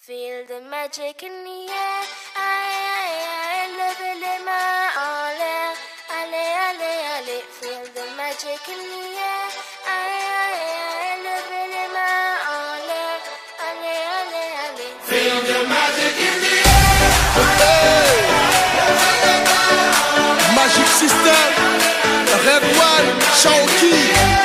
Feel the magic in the air. Aïe, levez les mains en l'air. Allez, allez, allez. Feel the magic in the air. Aïe, levez les mains en l'air. Allez, allez, allez. Feel the magic in the air. Magic System, Red One, Shaoki.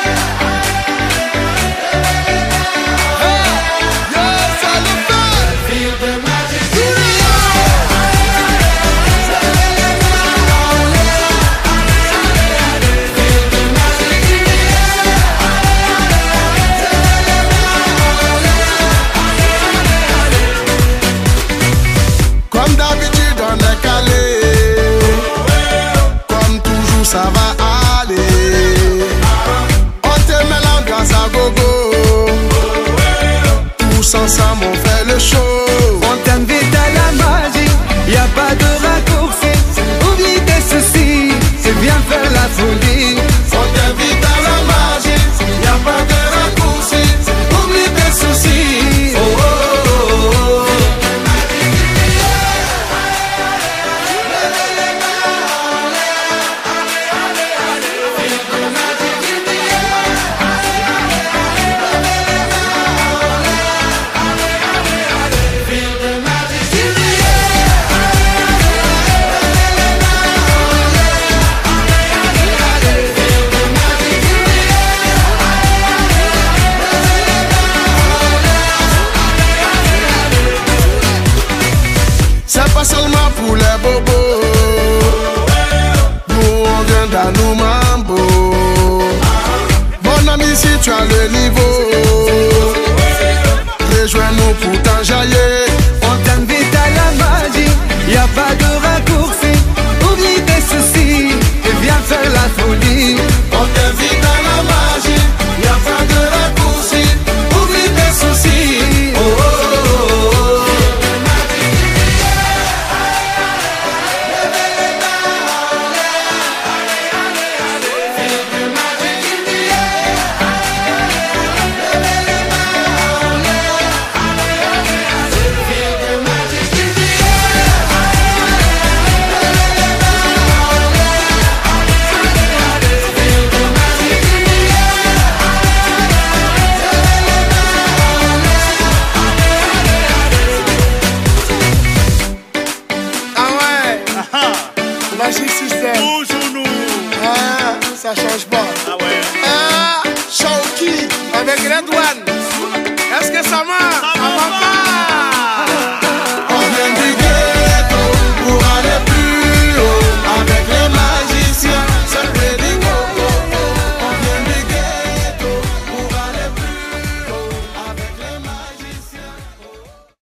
Comme d'habitude on est calé, comme toujours ça va aller. On te met l'ambiance à gogo, tous ensemble on fait le show. On t'invite à la magie, y a pas de raccourci. Oublie tes soucis, c'est bien faire la folie. On t'invite à la magie, y a pas de raccourci. Oublie tes soucis. Oh, oh, oh, oh. C'est pas seulement pour les bobos, nous on vient dans nos mambo. Mon ami, si tu as le niveau, rejoins-nous pour t'enjailler. On t'invite à la magie, y a pas de raccourci. Oublie tes soucis et viens faire la folie. On t'invite à la magie, y a pas de raccourci. Oublie tes soucis. Oh, oh, oh, oh. Magic System. Toujours nous. Ah, ça change pas. Ah ouais. Ah, Shaoki avec Red One. Est-ce que ça marche?